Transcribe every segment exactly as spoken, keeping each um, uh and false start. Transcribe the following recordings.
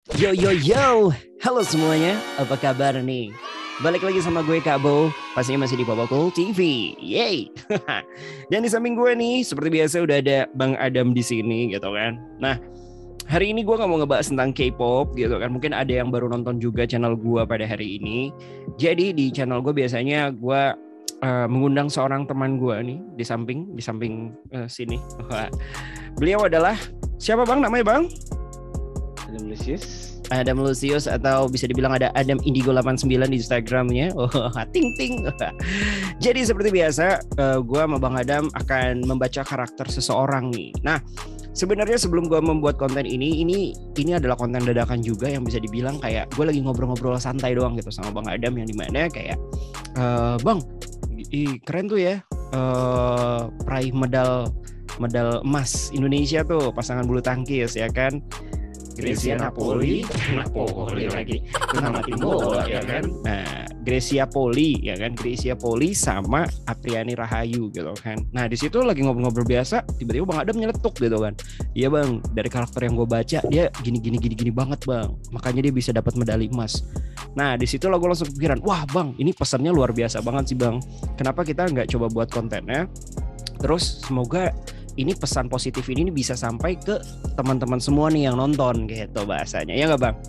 Yo yo yo, halo semuanya, apa kabar nih? Balik lagi sama gue Kak Bo, pastinya masih di Popokul T V, yay! Dan di samping gue nih, seperti biasa udah ada Bang Adam di sini gitu kan. Nah, hari ini gue gak mau ngebahas tentang K-pop gitu kan. Mungkin ada yang baru nonton juga channel gue pada hari ini. Jadi di channel gue biasanya gue uh, mengundang seorang teman gue nih di samping, di samping uh, sini. Beliau adalah siapa Bang? Namanya Bang? Adam Lucius. Adam Lucius atau bisa dibilang ada Adam Indigo delapan puluh sembilan di Instagramnya. Oh, ting ting. Jadi seperti biasa, uh, gue sama Bang Adam akan membaca karakter seseorang nih. Nah, sebenarnya sebelum gue membuat konten ini, ini ini adalah konten dadakan juga yang bisa dibilang kayak gue lagi ngobrol-ngobrol santai doang gitu sama Bang Adam yang dimana kayak, uh, Bang, ih, keren tuh ya, uh, peraih medal medal emas Indonesia tuh pasangan bulu tangkis ya kan. Grecia Napoli, Napoli lagi, nama tim bola ya kan. Nah, Grecia Poli ya kan, Grecia Poli sama Apriani Rahayu gitu kan. Nah, di situ lagi ngobrol-ngobrol biasa, tiba-tiba Bang Adam nyeletuk gitu kan. Iya Bang, dari karakter yang gue baca dia gini-gini gini-gini banget Bang. Makanya dia bisa dapat medali emas. Nah, di situ lah gue langsung kepikiran, wah Bang, ini pesannya luar biasa banget sih Bang. Kenapa kita nggak coba buat kontennya? Terus semoga ini pesan positif ini bisa sampai ke teman-teman semua nih yang nonton gitu bahasanya, ya nggak Bang?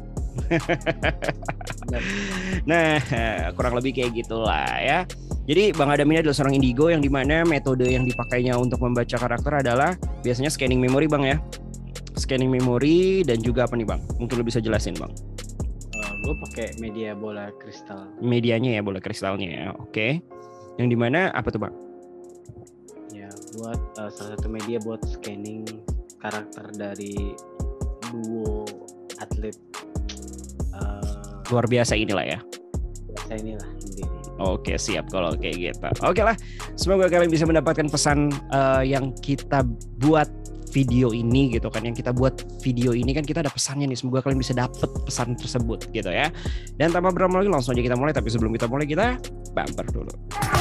Nah, kurang lebih kayak gitulah ya. Jadi Bang Adam ini adalah seorang indigo yang dimana metode yang dipakainya untuk membaca karakter adalah biasanya scanning memory Bang ya. Scanning memory dan juga apa nih Bang? Mungkin lo bisa jelasin Bang. Uh, gue pakai media bola kristal. Medianya ya, bola kristalnya ya, oke. Yang dimana apa tuh Bang? Buat uh, salah satu media buat scanning karakter dari duo atlet uh, luar biasa inilah ya. Biasa inilah ini. Oke, siap kalau kayak gitu. Oke lah, semoga kalian bisa mendapatkan pesan uh, yang kita buat video ini gitu kan. Yang kita buat video ini kan kita ada pesannya nih. Semoga kalian bisa dapet pesan tersebut gitu ya. Dan tanpa berlama lagi langsung aja kita mulai. Tapi sebelum kita mulai kita bumper dulu.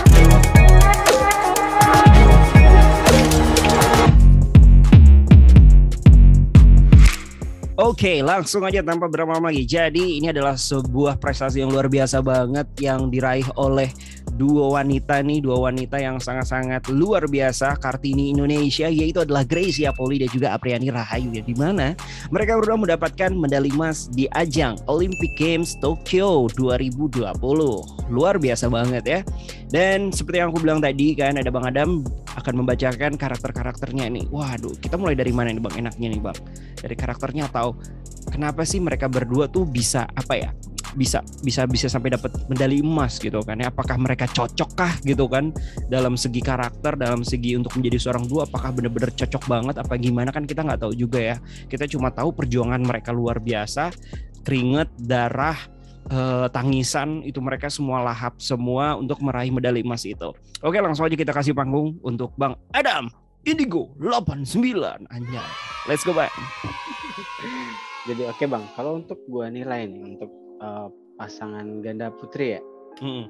Oke, okay, langsung aja tanpa berlama-lama lagi. Jadi ini adalah sebuah prestasi yang luar biasa banget yang diraih oleh dua wanita nih, dua wanita yang sangat-sangat luar biasa Kartini Indonesia, yaitu adalah Grecia Poli dan juga Apriani Rahayu ya, di mana mereka berdua mendapatkan medali emas di ajang Olympic Games Tokyo dua ribu dua puluh. Luar biasa banget ya. Dan seperti yang aku bilang tadi kan, ada Bang Adam akan membacakan karakter-karakternya nih. Waduh, kita mulai dari mana nih Bang enaknya nih Bang? Dari karakternya atau kenapa sih mereka berdua tuh bisa apa ya? bisa bisa bisa sampai dapat medali emas gitu kan ya, apakah mereka cocok kah gitu kan dalam segi karakter, dalam segi untuk menjadi seorang duo, apakah benar-benar cocok banget apa gimana, kan kita nggak tahu juga ya. Kita cuma tahu perjuangan mereka luar biasa, keringat, darah, eh, tangisan itu mereka semua lahap semua untuk meraih medali emas itu. Oke, langsung aja kita kasih panggung untuk Bang Adam Indigo delapan puluh sembilan. Anjay, let's go Bang. Jadi oke okay, Bang, kalau untuk gua nilai nih untuk Uh, pasangan ganda putri ya, mm.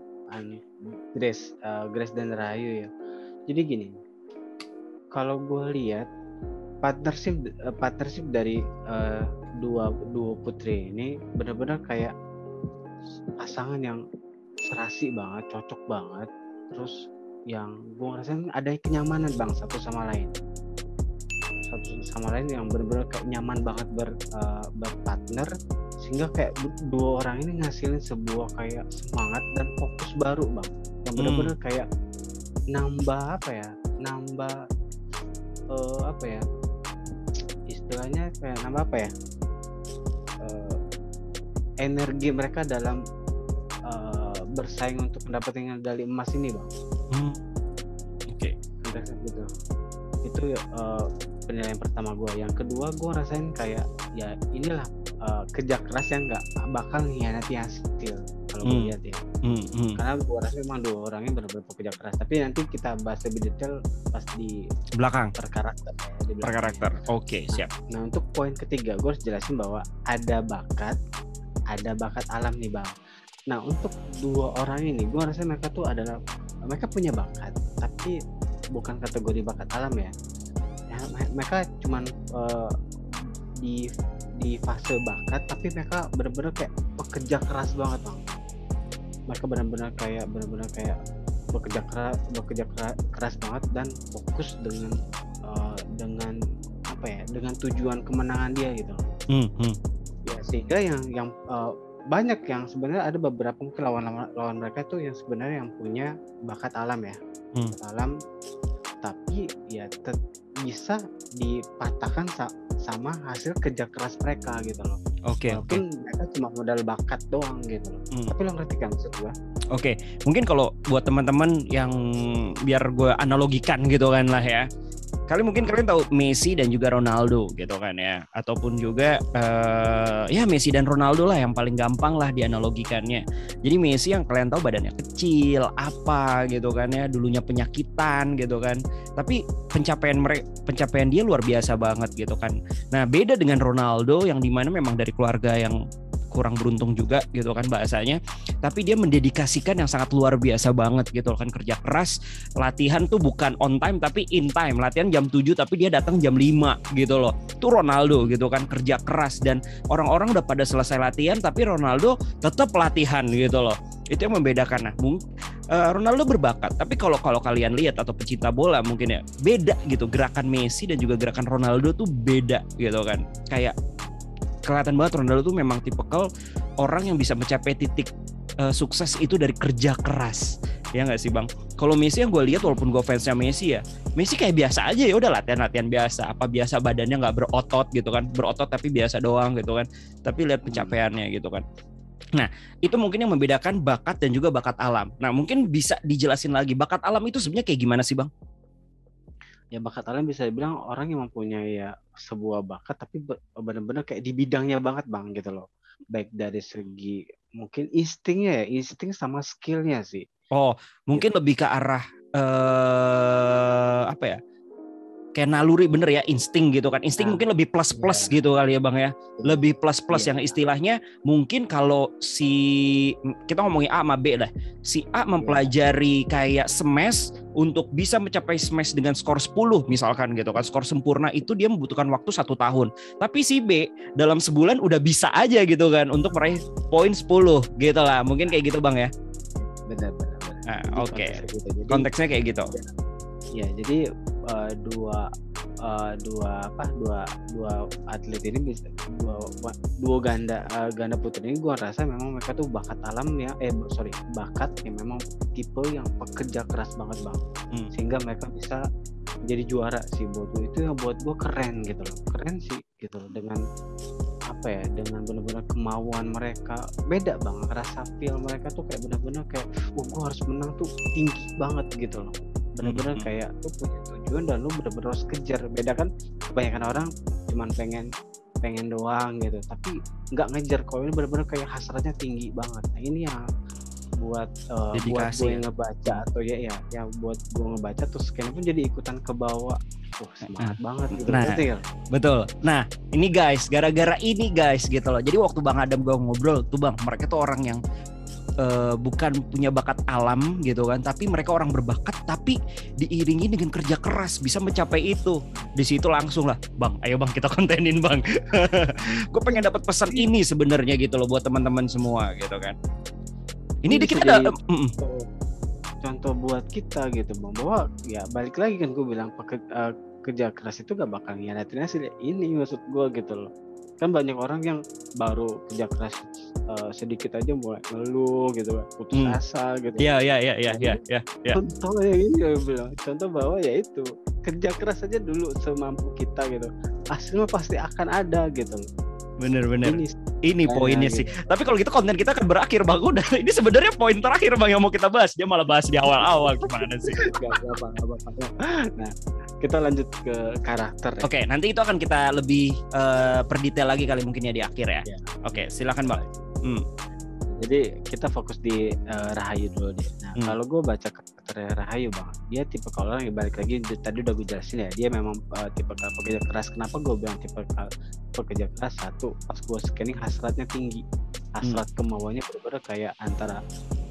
Grace, uh, Grace dan Rahayu ya. Jadi gini, kalau gue lihat partnership uh, partnership dari uh, dua dua putri ini benar-benar kayak pasangan yang serasi banget, cocok banget. Terus yang gue ngerasain ada kenyamanan Bang satu sama lain. Satu sama lain yang benar-benar kayak nyaman banget ber, uh, berpartner, sehingga kayak dua orang ini ngasilin sebuah kayak semangat dan fokus baru Bang, yang benar-benar hmm. kayak nambah apa ya nambah uh, apa ya istilahnya kayak nambah apa ya uh, energi mereka dalam uh, bersaing untuk mendapatkan medali emas ini Bang. hmm. Oke okay. Gitu. Itu uh, penilaian pertama gue. Yang kedua gue rasain kayak ya inilah uh, kerja keras yang nggak bakal mengkhianati hasil kalau hmm. gue lihat ya. Hmm, hmm. Karena gue rasa memang dua orangnya benar-benar pekerja keras. Tapi nanti kita bahas lebih detail pas di belakang per karakter. Ya, per karakter. Oke, okay, nah, siap. Nah untuk poin ketiga gue harus jelasin bahwa ada bakat, ada bakat alam nih Bang. Nah untuk dua orang ini gue rasa mereka tuh adalah mereka punya bakat, tapi bukan kategori bakat alam ya. Ya mereka cuman uh, di di fase bakat, tapi mereka benar-benar kayak pekerja keras banget bang. Mereka benar-benar kayak benar-benar kayak bekerja keras, bekerja keras, keras banget dan fokus dengan uh, dengan apa ya, dengan tujuan kemenangan dia gitu. Hmm, hmm. Ya sehingga yang yang uh, banyak yang sebenarnya ada beberapa mungkin lawan lawan mereka tuh yang sebenarnya yang punya bakat alam ya, hmm. alam, tapi ya tet- bisa dipatahkan sa- sama hasil kerja keras mereka gitu loh. Oke. Okay, Walaupun okay. mereka cuma modal bakat doang gitu loh. Hmm. Tapi lo ngerti kan maksud gue? Oke, okay. Mungkin kalau buat teman-teman yang biar gue analogikan gitu kan lah ya. Kali mungkin kalian tahu Messi dan juga Ronaldo gitu kan ya, ataupun juga uh, ya Messi dan Ronaldo lah yang paling gampang lah dianalogikannya. Jadi Messi yang kalian tahu badannya kecil, apa gitu kan ya, dulunya penyakitan gitu kan, tapi pencapaian mereka, pencapaian dia luar biasa banget gitu kan. Nah beda dengan Ronaldo yang dimana memang dari keluarga yang kurang beruntung juga gitu kan bahasanya, tapi dia mendedikasikan yang sangat luar biasa banget gitu kan, kerja keras, latihan tuh bukan on time tapi in time, latihan jam tujuh tapi dia datang jam lima gitu loh. Itu Ronaldo gitu kan, kerja keras, dan orang-orang udah pada selesai latihan tapi Ronaldo tetap latihan gitu loh. Itu yang membedakan. Nah, uh, Ronaldo berbakat, tapi kalau kalau kalian lihat atau pecinta bola mungkin ya beda gitu, gerakan Messi dan juga gerakan Ronaldo tuh beda gitu kan. Kayak kelihatan banget Ronaldo tuh memang tipikal orang yang bisa mencapai titik uh, sukses itu dari kerja keras, ya nggak sih bang? Kalau Messi yang gue lihat, walaupun gue fansnya Messi ya, Messi kayak biasa aja, ya udah latihan-latihan biasa, apa biasa badannya nggak berotot gitu kan, berotot tapi biasa doang gitu kan, tapi lihat pencapaiannya gitu kan. Nah itu mungkin yang membedakan bakat dan juga bakat alam. Nah mungkin bisa dijelasin lagi, bakat alam itu sebenarnya kayak gimana sih bang? Ya bakat alam bisa dibilang orang yang mempunyai ya sebuah bakat tapi benar-benar kayak di bidangnya banget bang gitu loh, baik dari segi mungkin instingnya ya, insting sama skillnya sih. Oh mungkin gitu. Lebih ke arah uh, apa ya, kayak naluri, bener ya, insting gitu kan. Insting nah, mungkin lebih plus plus yeah. gitu kali ya bang ya, lebih plus plus yeah. Yang istilahnya mungkin kalau si kita ngomongin A sama B lah, si A mempelajari yeah. kayak smash untuk bisa mencapai smash dengan skor sepuluh misalkan gitu kan, skor sempurna itu dia membutuhkan waktu satu tahun, tapi si B dalam sebulan udah bisa aja gitu kan untuk meraih poin sepuluh gitu lah, mungkin kayak gitu bang ya. Benar-benar. Nah, oke okay. gitu. Konteksnya kayak gitu. Ya jadi uh, dua uh, dua apa dua dua atlet ini bisa dua dua ganda uh, ganda putri ini gue rasa memang mereka tuh bakat alam ya eh sorry bakat yang memang tipe yang pekerja keras banget bang, hmm. sehingga mereka bisa jadi juara sih buat gue. Itu yang buat gue keren gitu loh, keren sih gitu loh, dengan apa ya, dengan benar-benar kemauan mereka beda bang, rasa feel mereka tuh kayak benar-benar kayak oh gue harus menang tuh tinggi banget gitu loh, benar-benar hmm. kayak lu punya tujuan dan lu benar-benar harus kejar. Beda kan kebanyakan orang cuman pengen pengen doang gitu tapi nggak ngejar. Kalau ini benar-benar kayak hasratnya tinggi banget. Nah ini yang buat uh, buat gue yang ngebaca atau ya ya yang buat gue ngebaca terus kayaknya pun jadi ikutan ke bawah. Oh, semangat nah, banget gitu. Nah, betul. Nah, ini guys, gara-gara ini guys gitu loh. Jadi waktu Bang Adam gue ngobrol tuh bang, mereka tuh orang yang uh, bukan punya bakat alam gitu kan, tapi mereka orang berbakat tapi diiringi dengan kerja keras bisa mencapai itu. Di situ langsung lah, bang, ayo bang kita kontenin bang. Gue pengen dapat pesan ini sebenarnya gitu loh buat teman-teman semua gitu kan. Ini, ini kita ada uh, contoh buat kita gitu bang, bahwa ya balik lagi kan gue bilang pakai uh, kerja keras itu gak bakal ngianatin hasil. Ini maksud gue gitu loh, kan banyak orang yang baru kerja keras uh, sedikit aja mulai ngeluh gitu, putus hmm. asa gitu. Iya iya iya iya iya ya, ya. Contoh yang ini gue bilang, contoh bahwa ya itu kerja keras aja dulu semampu kita gitu, hasilnya pasti akan ada gitu. Bener-bener ini, ini poinnya gitu. Sih. Tapi kalau gitu konten kita akan berakhir bang. Udah, ini sebenarnya poin terakhir bang yang mau kita bahas. Dia malah bahas di awal-awal, gimana sih? Gak apa-apa, gak apa-apa. Nah, kita lanjut ke karakter. Ya. Oke, nanti itu akan kita lebih uh, perdetail lagi kali mungkin ya di akhir ya. ya. Oke, silakan bang. Hmm. Jadi kita fokus di uh, Rahayu dulu deh. Nah hmm. kalau gue baca karakter Rahayu bang, dia tipe kalau orang yang balik lagi tadi udah gue jelasin ya, dia memang uh, tipe pekerja keras. Kenapa gue bilang tipe pekerja keras? Satu, pas gue scanning hasratnya tinggi, hasrat hmm. kemauannya benar-benar kayak antara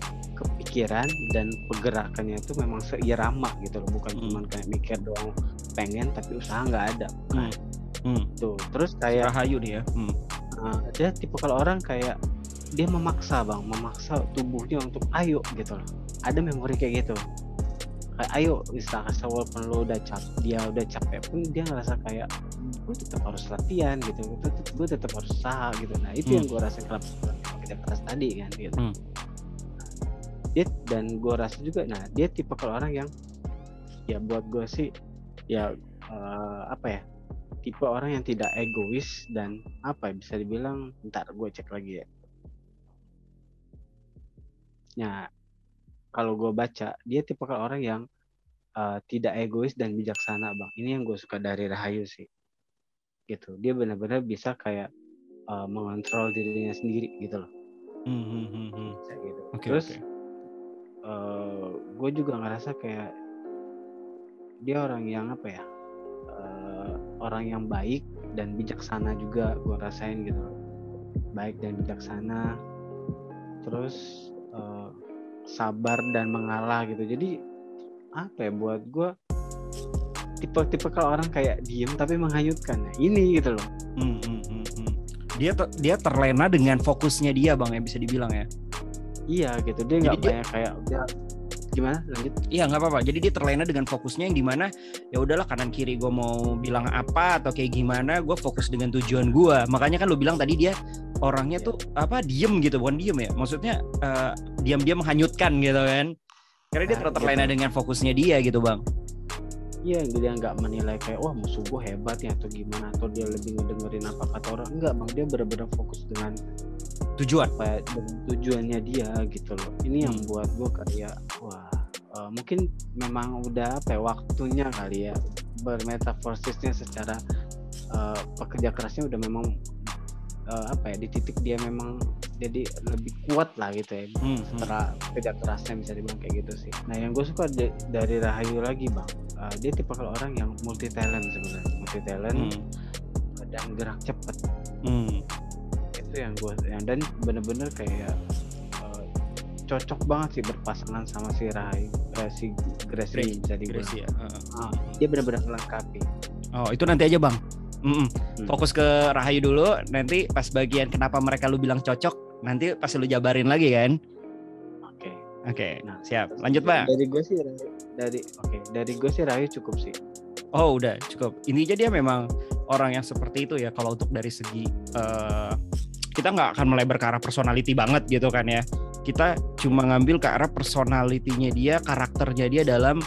kepikiran dan pergerakannya itu memang seirama gitu loh, bukan hmm. cuma kayak mikir doang pengen tapi usaha nggak ada. Bukan. Hmm. hmm. tuh terus kayak Rahayu nih ya. Hmm. Uh, dia tipe kalau orang kayak dia memaksa bang, memaksa tubuhnya untuk ayo gitu loh. Ada memori kayak gitu. Kayak ayo, misalkan walaupun lo udah capek, dia udah capek pun dia ngerasa kayak gue tetap harus latihan gitu, gue tetap harus usaha gitu. Nah itu hmm. yang gue rasa kenapa kerja keras tadi kan gitu. Hmm. Dia dan gue rasa juga, nah dia tipe kalau orang yang ya buat gue sih ya uh, apa ya, tipe orang yang tidak egois dan apa ya, bisa dibilang, ntar gue cek lagi ya. Nah kalau gue baca, dia tipe orang yang uh, tidak egois dan bijaksana bang. Ini yang gue suka dari Rahayu sih. Gitu. Dia benar-benar bisa kayak uh, mengontrol dirinya sendiri gitu loh. Hmm, hmm, hmm, hmm. Gitu. Okay, Terus, okay. uh, gue juga ngerasa kayak dia orang yang apa ya, uh, orang yang baik dan bijaksana juga gue rasain gitu loh. Baik dan bijaksana. Terus uh, sabar dan mengalah gitu. Jadi apa ya, buat gue tipe-tipe kalau orang kayak diem tapi menghanyutkan. Nah, ini gitu loh. Hmm, hmm, hmm, hmm. Dia ter- dia terlena dengan fokusnya dia bang, ya bisa dibilang ya. Iya gitu. Dia nggak banyak kayak dia gimana lanjut? Iya nggak apa-apa. Jadi dia terlena dengan fokusnya yang dimana ya udahlah kanan kiri gue mau bilang apa atau kayak gimana, gue fokus dengan tujuan gue. Makanya kan lo bilang tadi dia orangnya tuh apa diem gitu, bukan diem ya, maksudnya uh, diam-diam menghanyutkan gitu kan, karena dia nah, terlena gitu. Dengan fokusnya dia gitu bang. Iya, dia nggak menilai kayak wah musuh gue hebat ya atau gimana, atau dia lebih ngedengerin apa kata orang, enggak bang, dia benar-benar fokus dengan tujuan apa ya, dengan tujuannya dia gitu loh. Ini hmm. yang buat gue kayak wah uh, mungkin memang udah apa ya, waktunya kali ya bermetaforsisnya secara uh, pekerja kerasnya udah memang Uh, apa ya, di titik dia memang jadi lebih kuat lah gitu ya, hmm, setelah hmm. kerja kerasnya bisa dibilang kayak gitu sih. Nah yang gue suka de- dari Rahayu lagi bang, uh, dia tipe kalau orang yang multi talent sebenarnya, multi talent hmm. dan gerak cepat. Hmm. Itu yang gue, yang dan bener-bener kayak uh, cocok banget sih berpasangan sama si Rahayu, uh, si Grace Lee bisa dibilang. Ya. Uh, uh, dia bener-bener melengkapi. Oh itu nanti aja bang. Mm-mm. Fokus ke Rahayu dulu, nanti pas bagian kenapa mereka lu bilang cocok, nanti pas lu jabarin lagi kan. Oke. Okay. Oke, okay. Nah, siap. Lanjut Pak. Dari gue sih dari oke, okay. dari gue sih Rahayu cukup sih. Oh udah cukup. Intinya dia memang orang yang seperti itu ya. Kalau untuk dari segi uh, kita nggak akan melebar ke arah personality banget gitu kan ya. Kita cuma ngambil ke arah personality-nya dia, karakternya dia dalam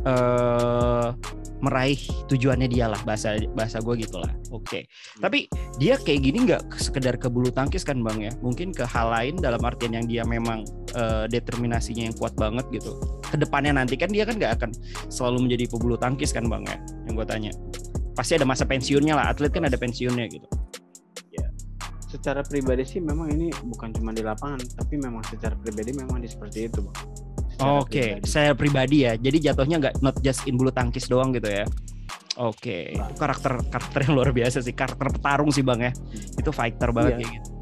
uh, meraih tujuannya dia lah, bahasa bahasa gue gitulah. Oke. Okay. Hmm. Tapi dia kayak gini nggak sekedar ke bulu tangkis kan bang ya? Mungkin ke hal lain dalam artian yang dia memang uh, determinasinya yang kuat banget gitu. Kedepannya nanti kan dia kan nggak akan selalu menjadi pebulu tangkis kan bang ya? Yang gue tanya. Pasti ada masa pensiunnya lah. Atlet kan ada pensiunnya gitu. Ya. Secara pribadi sih memang ini bukan cuma di lapangan, tapi memang secara pribadi memang di seperti itu bang. Oke, okay. Saya pribadi ya. Jadi jatuhnya nggak not just in bulu tangkis doang gitu ya. Oke, okay. Itu karakter karakter yang luar biasa sih, karakter petarung sih bang ya. Itu fighter banget iya. Kayak gitu.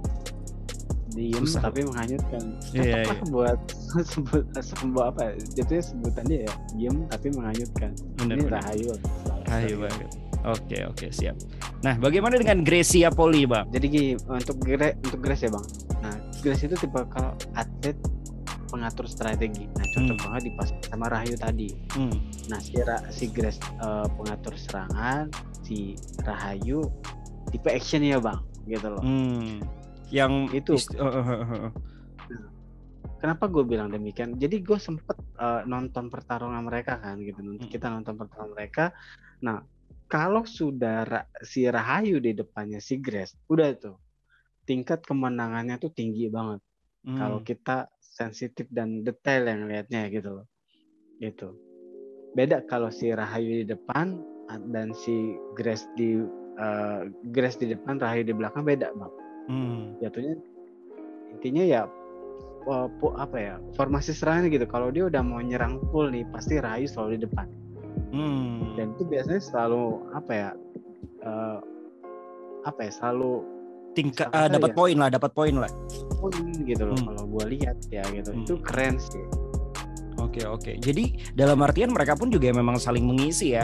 Diem susah. Tapi menghanyutkan. Iya, iya. Buat sebut sebut apa? Jatuhnya sebutannya ya diem tapi menghanyutkan. Bener, Ini bener. Rahayu. Rahayu banget. Oke oke siap. Nah bagaimana dengan Gracia Poli bang? Jadi gini, untuk Grace untuk Grace ya bang. Nah Grace itu tipe kalau atlet pengatur strategi. Nah cocok hmm. banget dipasang sama Rahayu tadi. Hmm. Nah si, si Grace uh, pengatur serangan, si Rahayu tipe action ya bang, gitu loh. Hmm. Yang itu. Ist- uh, uh, uh, uh. Nah, kenapa gue bilang demikian? Jadi gue sempet uh, nonton pertarungan mereka kan, gitu. Hmm. Kita nonton pertarungan mereka. Nah kalau sudah ra- si Rahayu di depannya si Grace, udah tuh tingkat kemenangannya tuh tinggi banget. Hmm. Kalau kita sensitif dan detail yang lihatnya gitu loh. Itu. Beda kalau si Rahayu di depan dan si Grace di uh, Grace di depan, Rahayu di belakang, beda, Bang. Hmm. Jatuhnya intinya ya uh, apa ya? Formasi serangan gitu. Kalau dia udah mau nyerang full nih, pasti Rahayu selalu di depan. Hmm. Dan itu biasanya selalu apa ya? Uh, apa ya? Selalu tingkat uh, dapat ya, poin lah, dapat poin lah. Poin gitu loh, hmm. kalau gue lihat ya gitu. Hmm. Itu keren sih. Oke oke. Jadi dalam artian mereka pun juga memang saling mengisi ya.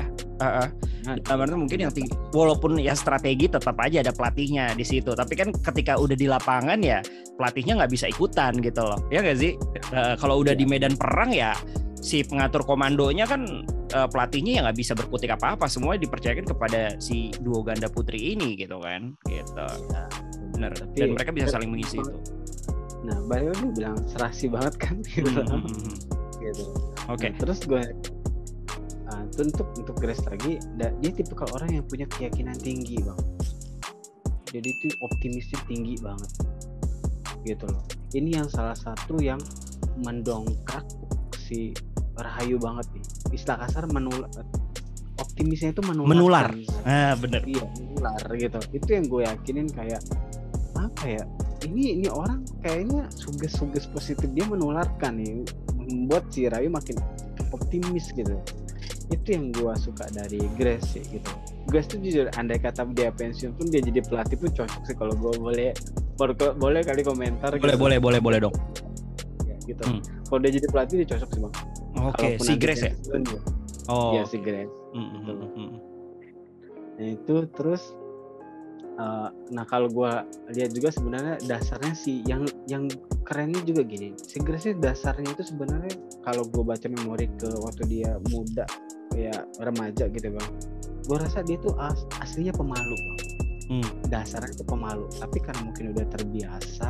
Uh, uh. Nah, nah mungkin yang tinggi, walaupun ya strategi tetap aja ada pelatihnya di situ. Tapi kan ketika udah di lapangan ya pelatihnya nggak bisa ikutan gitu loh. Ya nggak sih? Uh, kalau udah ya. Di medan perang ya si pengatur komandonya kan uh, pelatihnya ya nggak bisa berkutik apa-apa. Semua dipercayakan kepada si duo ganda putri ini gitu kan. Gitu. Ya, benar. Dan mereka bisa saling mengisi itu. Nah, Bayu dia bilang serasi banget kan gitu. Mm-hmm. Gitu. Oke. Okay. Nah, terus gue uh, untuk untuk Grace lagi, da, dia tipikal orang yang punya keyakinan tinggi bang. Jadi itu optimisnya tinggi banget, gitu loh. Ini yang salah satu yang mendongkrak si Rahayu banget nih. Istilah kasar menular, optimisnya itu menular. Menular. Ah benar. Iya menular gitu. Itu yang gue yakinin kayak apa ya? Ini ini orang kayaknya suges-suges positif dia menularkan nih, membuat si Rahayu makin optimis gitu. Itu yang gue suka dari Grace sih gitu. Grace tuh jujur, andai kata dia pensiun pun dia jadi pelatih pun cocok sih kalau gue boleh boleh kali komentar. Boleh gitu. boleh boleh boleh dong. Ya gitu. Hmm. Kalau dia jadi pelatih dia cocok sih bang. Oke, okay. Si Grace ya. Dia. Oh. Iya si Grace. Mm-hmm. Gitu. Nah itu terus. Uh, nah kalau gue lihat juga sebenarnya dasarnya sih yang yang kerennya juga gini, si Grace dasarnya itu sebenarnya kalau gue baca memori ke waktu dia muda kayak remaja gitu bang, gue rasa dia tuh as, aslinya pemalu bang. Hmm. Dasarnya itu pemalu, tapi karena mungkin udah terbiasa,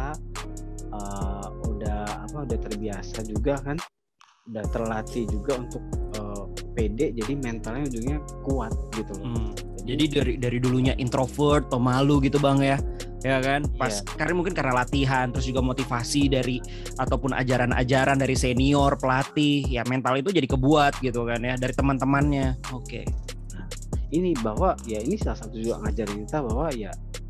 uh, udah apa udah terbiasa juga kan, udah terlatih juga untuk uh, pede, jadi mentalnya ujungnya kuat gitu loh. Hmm. Jadi dari dari dulunya introvert, pemalu gitu bang ya, ya kan? Pas yeah. Karena mungkin karena latihan, terus juga motivasi dari ataupun ajaran-ajaran dari senior pelatih, ya mental itu jadi kebuat gitu kan ya dari teman-temannya. Oke. Okay. Nah, ini bahwa ya ini salah satu juga ngajarin kita bahwa ya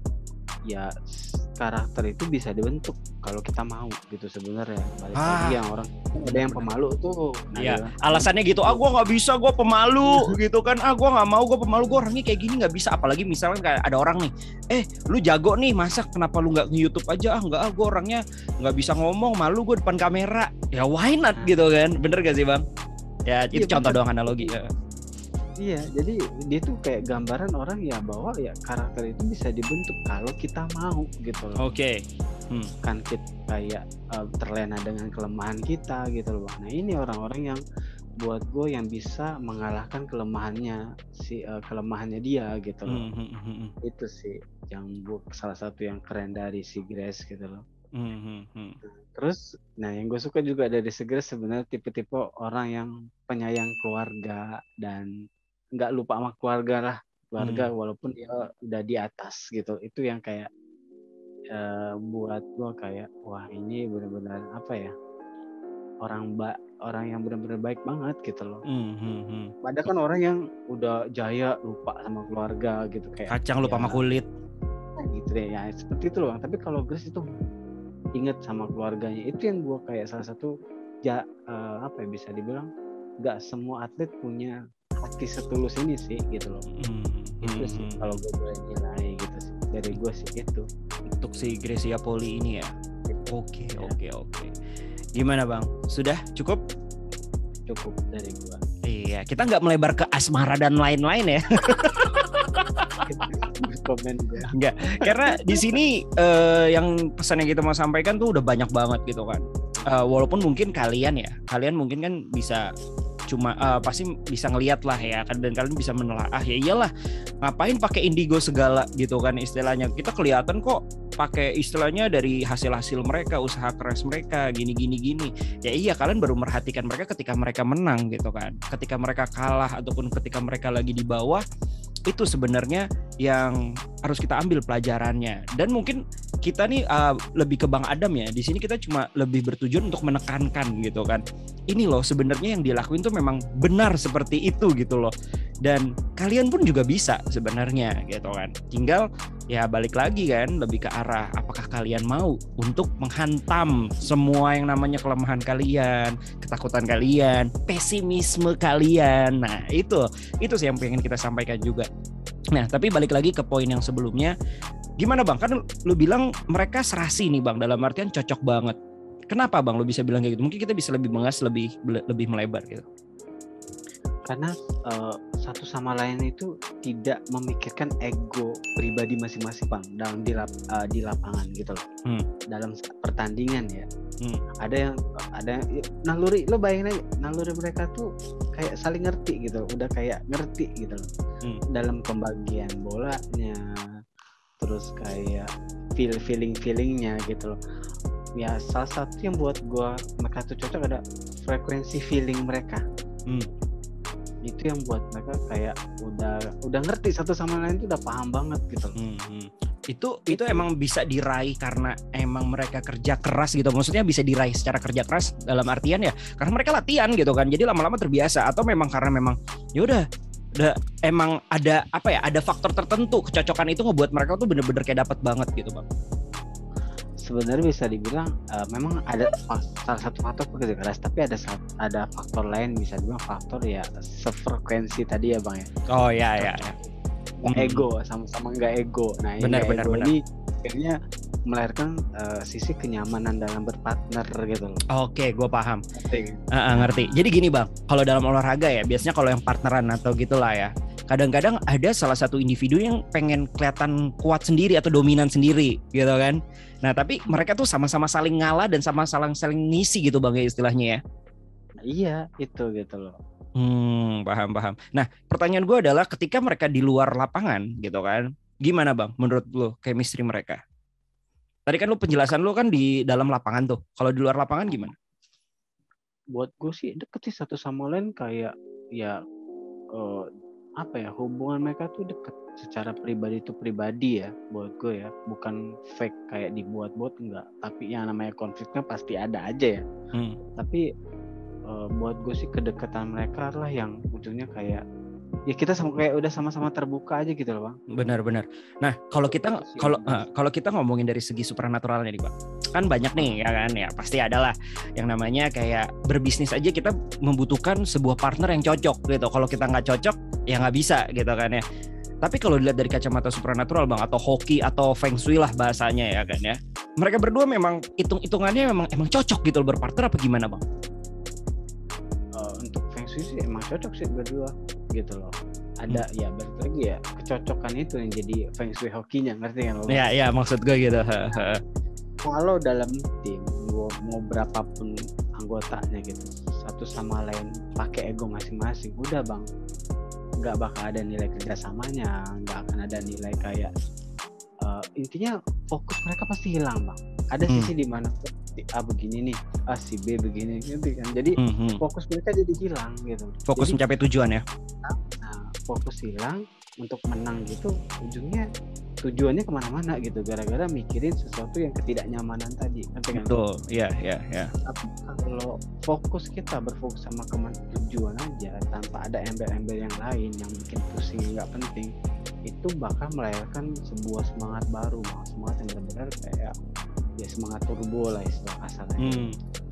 ya karakter itu bisa dibentuk kalau kita mau gitu sebenarnya. Balik ah. lagi yang orang ada yang pemalu tuh. Nah, iya. Alasannya gitu, ah gue nggak bisa, gue pemalu gitu kan, ah gue nggak mau, gue pemalu, gue orangnya kayak gini nggak bisa. Apalagi misalkan kayak ada orang nih, eh lu jago nih masak, kenapa lu nggak nge-YouTube aja? Ah nggak, ah gue orangnya nggak bisa ngomong, malu gue depan kamera. Ya why not gitu kan? Bener gak sih bang? Ya itu iya, contoh bener. Doang analogi. Ya. Iya, jadi dia tuh kayak gambaran orang ya bahwa ya karakter itu bisa dibentuk kalau kita mau gitu loh. Oke. Okay. Hmm. Kan kita kayak uh, terlena dengan kelemahan kita gitu loh. Nah ini orang-orang yang buat gue yang bisa mengalahkan kelemahannya si uh, kelemahannya dia gitu loh. Mm-hmm. Itu sih yang gue salah satu yang keren dari si Grace gitu loh. Mm-hmm. Terus, nah yang gue suka juga dari si Grace sebenarnya tipe-tipe orang yang penyayang keluarga dan nggak lupa sama keluarga lah, keluarga hmm. walaupun dia udah di atas gitu. Itu yang kayak uh, buat gue kayak wah ini benar-benar apa ya, orang ba- orang yang benar-benar baik banget gitu loh. Hmm, hmm, hmm. Padahal kan orang yang udah jaya lupa sama keluarga gitu kayak kacang lupa ya, sama kulit. Gitu deh ya seperti itu loh. Tapi kalau Grace itu inget sama keluarganya, itu yang gue kayak salah satu ja, uh, apa ya bisa dibilang nggak semua atlet punya hati setulus ini sih gitu loh. Hmm, itu sih hmm. kalau gue boleh nilai gitu sih dari gue sih itu untuk si Gracia Poli ini ya. Oke ya. oke oke. Gimana bang? Sudah cukup? Cukup dari gue. Iya, kita nggak melebar ke asmara dan lain-lain ya. Komen gue. Enggak, karena di sini uh, yang pesan yang kita mau sampaikan tuh udah banyak banget gitu kan. Uh, walaupun mungkin kalian ya, kalian mungkin kan bisa cuma uh, pasti bisa ngelihat lah ya kan, dan kalian bisa menelaah ya iyalah ngapain pakai indigo segala gitu kan istilahnya, kita kelihatan kok pakai istilahnya dari hasil-hasil mereka, usaha keras mereka gini gini gini ya. Iya, kalian baru merhatikan mereka ketika mereka menang gitu kan, ketika mereka kalah ataupun ketika mereka lagi di bawah. Itu sebenarnya yang harus kita ambil pelajarannya. Dan mungkin kita nih uh, lebih ke Bang Adam ya. Di sini kita cuma lebih bertujuan untuk menekankan gitu kan. Ini loh sebenarnya yang dilakuin tuh memang benar seperti itu gitu loh. Dan kalian pun juga bisa sebenarnya gitu kan. Tinggal ya balik lagi kan, lebih ke arah apakah kalian mau untuk menghantam semua yang namanya kelemahan kalian, ketakutan kalian, pesimisme kalian. Nah itu itu sih yang pengen kita sampaikan juga. Nah tapi balik lagi ke poin yang sebelumnya, gimana bang, kan lu bilang mereka serasi nih bang, dalam artian cocok banget. Kenapa bang lu bisa bilang kayak gitu? Mungkin kita bisa lebih mengas, lebih lebih melebar gitu. karena uh, satu sama lain itu tidak memikirkan ego pribadi masing-masing bang dalam di, lap, uh, di lapangan gitu loh. Hmm. Dalam pertandingan ya. Hmm. Ada yang ada yang, naluri lo bayangin aja naluri mereka tuh kayak saling ngerti gitu, udah kayak ngerti gitu loh. Hmm. Dalam pembagian bolanya, terus kayak feel feeling feelingnya gitu loh. Ya salah satu yang buat gue mereka tuh cocok ada frekuensi feeling mereka. Hmm. Itu yang buat mereka kayak udah udah ngerti satu sama lain tuh udah paham banget gitu. Hmm, hmm. Itu itu emang bisa diraih karena emang mereka kerja keras gitu. Maksudnya bisa diraih secara kerja keras dalam artian ya karena mereka latihan gitu kan. Jadi lama-lama terbiasa atau memang karena memang ya udah udah emang ada apa ya ada faktor tertentu kecocokan itu ngebuat mereka tuh bener-bener kayak dapat banget gitu bang. Sebenarnya bisa dibilang uh, memang ada salah satu faktor pekerja keras, tapi ada ada faktor lain bisa dibilang faktor ya sefrekuensi tadi ya bang ya. Oh ya ya. ya. Ego sama-sama nggak ego. Nah benar, ini benar, ego benar. ini akhirnya melahirkan uh, sisi kenyamanan dalam berpartner gitu loh. Oke, gue paham. Ngerti. Uh, uh, ngerti. Jadi gini bang, kalau dalam olahraga ya biasanya kalau yang partneran atau gitulah ya. Kadang-kadang ada salah satu individu yang pengen kelihatan kuat sendiri atau dominan sendiri gitu kan. Nah tapi mereka tuh sama-sama saling ngalah dan sama-sama saling ngisi gitu bang ya istilahnya ya. Nah, iya itu gitu loh. Hmm paham paham. Nah pertanyaan gue adalah ketika mereka di luar lapangan gitu kan, gimana bang menurut lo chemistry mereka? Tadi kan lo penjelasan lo kan di dalam lapangan tuh. Kalau di luar lapangan gimana? Buat gue sih deket sih satu sama lain kayak ya uh, apa ya hubungan mereka tuh deket secara pribadi itu pribadi ya buat gue ya, bukan fake kayak dibuat-buat enggak, tapi yang namanya konfliknya pasti ada aja ya. Hmm. Tapi uh, buat gue sih kedekatan mereka lah yang ujungnya kayak ya kita sama kayak udah sama-sama terbuka aja gitu loh bang. Benar-benar. Nah kalau kita kalau uh, kalau kita ngomongin dari segi supernaturalnya nih bang, kan banyak nih ya kan ya pasti adalah yang namanya kayak berbisnis aja kita membutuhkan sebuah partner yang cocok gitu. Kalau kita nggak cocok ya nggak bisa gitu kan ya. Tapi kalau dilihat dari kacamata supernatural bang atau hoki atau feng shui lah bahasanya ya kan ya, mereka berdua memang hitung-hitungannya memang emang cocok gitu loh berpartner apa gimana bang? Uh, untuk feng shui sih emang cocok sih berdua gitu loh. Ada hmm. ya balik lagi ya kecocokan itu yang jadi feng shui hokinya, ngerti kan lo? Iya iya maksud gue gitu. Kalau dalam tim mau berapapun anggotanya gitu satu sama lain pakai ego masing-masing udah bang nggak bakal ada nilai kerjasamanya, nggak akan ada nilai kayak uh, intinya fokus mereka pasti hilang bang. Ada hmm. sisi di mana si A begini nih, ah si B begini gitu kan. Jadi hmm. fokus mereka jadi hilang gitu. Fokus jadi, mencapai tujuan ya. Nah, fokus hilang untuk menang gitu, ujungnya tujuannya kemana-mana gitu, gara-gara mikirin sesuatu yang ketidaknyamanan tadi. Betul, iya iya iya. Tapi kalau fokus kita berfokus sama kemana tujuan aja, tanpa ada embel-embel yang lain yang bikin pusing nggak penting, itu bakal melahirkan sebuah semangat baru, semangat yang benar-benar kayak ya semangat turbo lah istilah kasarnya. Hmm.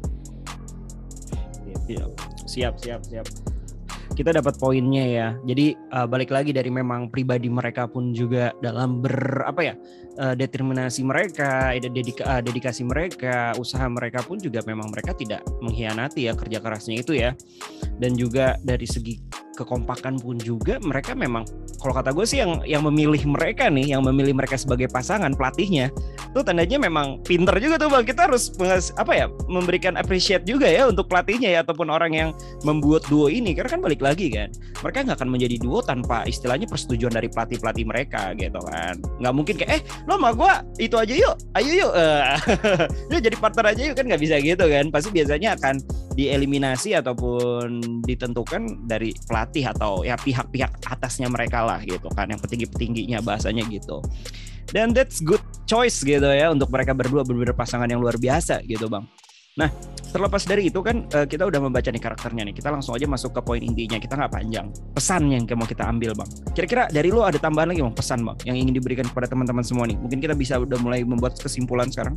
Gitu. Siap siap siap. Kita dapat poinnya ya. Jadi uh, balik lagi dari memang pribadi mereka pun juga dalam ber apa ya uh, determinasi mereka, dedika, uh, dedikasi mereka, usaha mereka pun juga memang mereka tidak mengkhianati ya kerja kerasnya itu ya. Dan juga dari segi kekompakan pun juga mereka memang kalau kata gue sih yang yang memilih mereka nih, yang memilih mereka sebagai pasangan pelatihnya, tuh tandanya memang pinter juga tuh bang. Kita harus apa ya memberikan appreciate juga ya untuk pelatihnya ya ataupun orang yang membuat duo ini, karena kan balik lagi kan mereka nggak akan menjadi duo tanpa istilahnya persetujuan dari pelatih pelatih mereka gitu kan. Nggak mungkin kayak eh lo sama gue itu aja yuk, ayo yuk, yuk jadi partner aja yuk, kan nggak bisa gitu kan. Pasti biasanya akan dieliminasi ataupun ditentukan dari pelatih atau ya pihak-pihak atasnya mereka lah gitu kan, yang petinggi-petingginya bahasanya gitu. Dan that's good choice gitu ya untuk mereka berdua benar-benar pasangan yang luar biasa gitu bang. Nah terlepas dari itu kan kita udah membaca nih karakternya nih, kita langsung aja masuk ke poin intinya, kita nggak panjang. Pesan yang mau kita ambil bang, kira-kira dari lo ada tambahan lagi bang, pesan bang yang ingin diberikan kepada teman-teman semua nih? Mungkin kita bisa udah mulai membuat kesimpulan sekarang.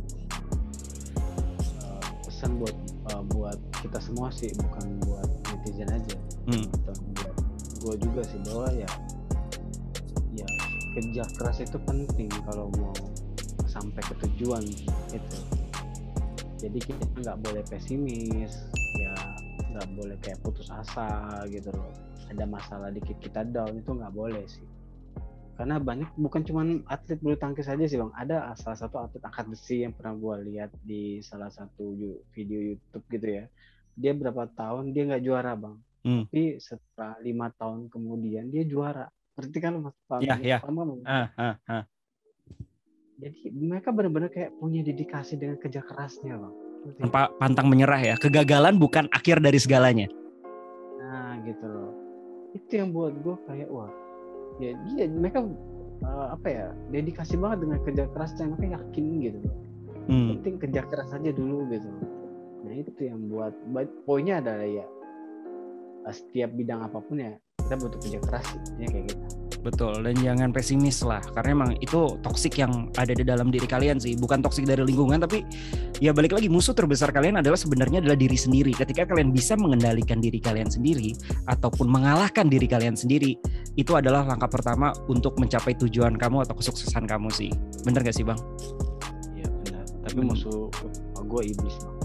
Pesan buat uh, buat kita semua sih, bukan buat netizen aja, hmm. atau buat gue juga sih, bahwa ya ya kerja keras itu penting kalau mau sampai ke tujuan itu. Jadi kita nggak boleh pesimis, ya nggak boleh kayak putus asa gitu loh. ada masalah dikit kita down, itu nggak boleh sih. Karena banyak, bukan cuma atlet bulu tangkis saja sih bang, ada salah satu atlet angkat besi yang pernah gue lihat di salah satu video YouTube gitu ya, dia berapa tahun dia nggak juara bang, hmm. tapi setelah lima tahun kemudian dia juara. Berarti kan mas paham, ya, ya. paham kan? Ah, ah, ah. Jadi mereka benar-benar kayak punya dedikasi dengan kerja kerasnya bang. Tanpa pantang menyerah ya, kegagalan bukan akhir dari segalanya. Nah gitu loh, itu yang buat gue kayak wah, ya dia mereka uh, apa ya, dedikasi banget dengan kerja kerasnya, mereka yakin gitu loh. Hmm. Penting kerja keras aja dulu gitu loh. Nah itu yang buat poinnya adalah ya setiap bidang apapun ya kita butuh kerja keras sih, ya kayak gitu. Betul, dan jangan pesimis lah, karena emang itu toksik yang ada di dalam diri kalian sih, bukan toksik dari lingkungan, tapi ya balik lagi, musuh terbesar kalian adalah sebenarnya adalah diri sendiri. Ketika kalian bisa mengendalikan diri kalian sendiri ataupun mengalahkan diri kalian sendiri, itu adalah langkah pertama untuk mencapai tujuan kamu atau kesuksesan kamu sih. Bener gak sih bang? Iya benar, tapi hmm. musuh oh, gue iblis bang.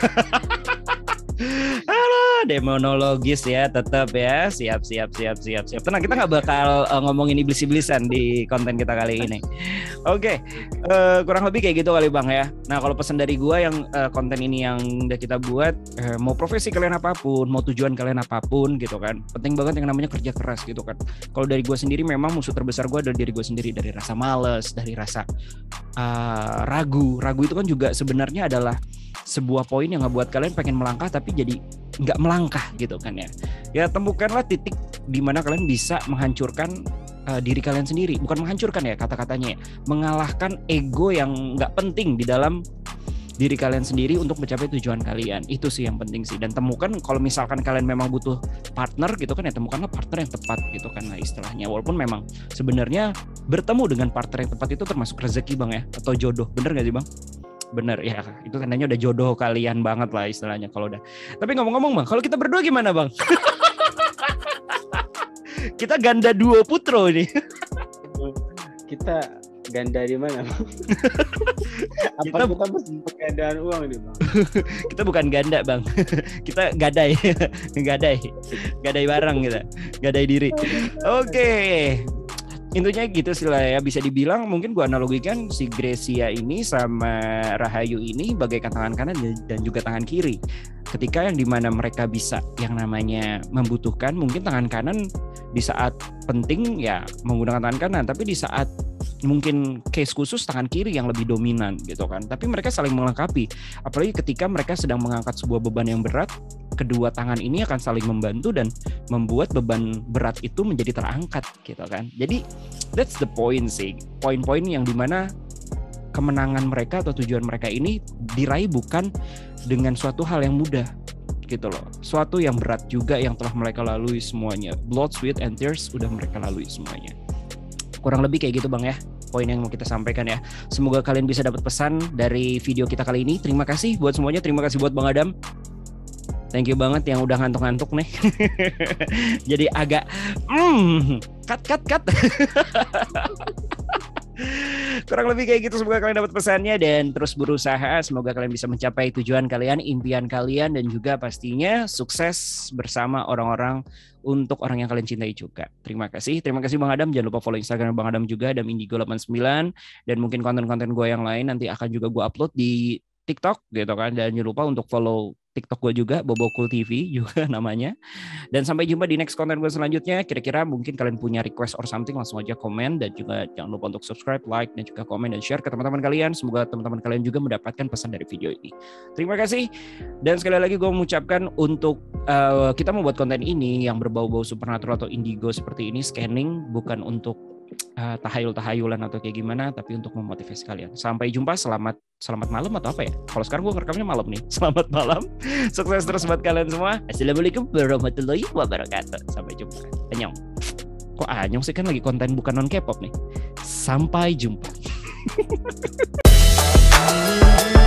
Alah, demonologis ya, tetap ya, siap siap siap siap siap. Tenang, kita nggak bakal uh, ngomongin iblis-iblisan di konten kita kali ini. Oke, okay. uh, kurang lebih kayak gitu kali bang ya. Nah kalau pesan dari gue yang uh, konten ini yang udah kita buat, uh, mau profesi kalian apapun, mau tujuan kalian apapun gitu kan, penting banget yang namanya kerja keras gitu kan. Kalau dari gue sendiri memang musuh terbesar gue adalah diri gue sendiri, dari rasa males, dari rasa uh, ragu. Ragu itu kan juga sebenarnya adalah sebuah poin yang ngebuat kalian pengen melangkah tapi jadi nggak melangkah gitu kan ya. Ya temukanlah titik di mana kalian bisa menghancurkan uh, diri kalian sendiri, bukan menghancurkan ya kata-katanya ya, mengalahkan ego yang nggak penting di dalam diri kalian sendiri untuk mencapai tujuan kalian. Itu sih yang penting sih. Dan temukan kalau misalkan kalian memang butuh partner gitu kan ya, temukanlah partner yang tepat gitu kan lah istilahnya. Walaupun memang sebenarnya bertemu dengan partner yang tepat itu termasuk rezeki bang ya, atau jodoh. Bener gak sih bang? Bener ya, itu tandanya udah jodoh kalian banget lah istilahnya kalau udah. Tapi ngomong-ngomong bang, kalau kita berdua gimana bang? Kita ganda duo putro ini. Kita ganda di mana bang? Apa kita, kita mesti penggandaan uang nih bang? Kita bukan ganda bang, kita gadai, gadai, gadai barang kita, gadai diri. Oke. Okay. Intinya gitu sih lah ya, bisa dibilang mungkin gue analogikan si Gracia ini sama Rahayu ini bagaikan tangan kanan dan juga tangan kiri. Ketika yang dimana mereka bisa yang namanya membutuhkan, mungkin tangan kanan di saat penting ya menggunakan tangan kanan, tapi di saat mungkin case khusus tangan kiri yang lebih dominan gitu kan. Tapi mereka saling melengkapi, apalagi ketika mereka sedang mengangkat sebuah beban yang berat, kedua tangan ini akan saling membantu dan membuat beban berat itu menjadi terangkat gitu kan. Jadi that's the point sih, poin-poin yang dimana kemenangan mereka atau tujuan mereka ini diraih bukan dengan suatu hal yang mudah gitu loh, suatu yang berat juga yang telah mereka lalui semuanya, blood, sweat, and tears udah mereka lalui semuanya. Kurang lebih kayak gitu bang ya, poin yang mau kita sampaikan ya. Semoga kalian bisa dapat pesan dari video kita kali ini. Terima kasih buat semuanya, terima kasih buat Bang Adam. Thank you banget yang udah ngantuk-ngantuk nih. Jadi agak hmm, cut cut cut. Kurang lebih kayak gitu. Semoga kalian dapat pesannya dan terus berusaha. Semoga kalian bisa mencapai tujuan kalian, impian kalian, dan juga pastinya sukses bersama orang-orang untuk orang yang kalian cintai juga. Terima kasih. Terima kasih Bang Adam. Jangan lupa follow Instagram Bang Adam juga, Adam Indigo delapan sembilan, dan mungkin konten-konten gue yang lain nanti akan juga gue upload di TikTok gitu kan. Dan jangan lupa untuk follow TikTok gue juga, Bobokul T V juga namanya. Dan sampai jumpa di next konten gue selanjutnya. Kira-kira mungkin kalian punya request or something, langsung aja komen. Dan juga jangan lupa untuk subscribe, like, dan juga komen dan share ke teman-teman kalian. Semoga teman-teman kalian juga mendapatkan pesan dari video ini. Terima kasih. Dan sekali lagi gue mengucapkan untuk uh, kita membuat konten ini yang berbau-bau supernatural atau indigo seperti ini, scanning, bukan untuk Uh, tahayul-tahayulan atau kayak gimana, tapi untuk memotivasi kalian. Sampai jumpa, selamat selamat malam atau apa ya? Kalau sekarang gue ngerekamnya malam nih. Selamat malam. Sukses terus buat kalian semua. Assalamualaikum warahmatullahi wabarakatuh. Sampai jumpa. Annyeong. Kok annyeong sih, kan lagi konten bukan non K-pop nih. Sampai jumpa.